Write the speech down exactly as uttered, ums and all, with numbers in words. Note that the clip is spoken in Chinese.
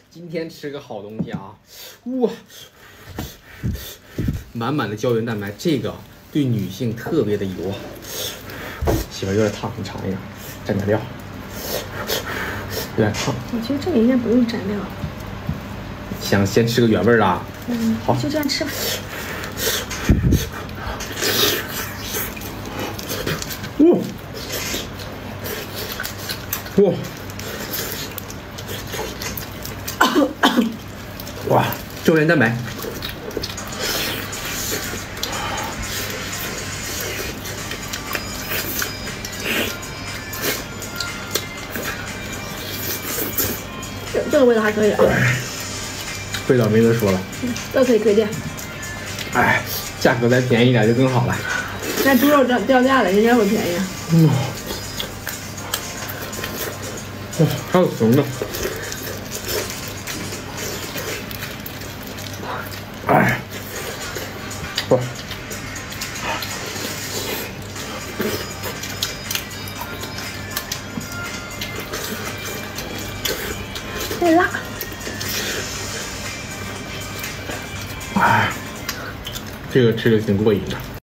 今天吃个好东西啊！哇，满满的胶原蛋白，这个对女性特别的油啊。媳妇有点烫，你尝一下，蘸点料。有点烫。 我觉得这个应该不用蘸料。 想先吃个原味的啊？ 嗯， 好， 就这样吃吧。 哇！哇！哇，胶原蛋白。 这这个味道还可以啊。 味道没得说了。 嗯，这可以推荐。 哎，价格再便宜一点就更好了。 那猪肉掉掉价了，人家会便宜。 嗯。哇，还有熊的。哎，哇， 太辣。 哎，这个吃的挺过瘾的。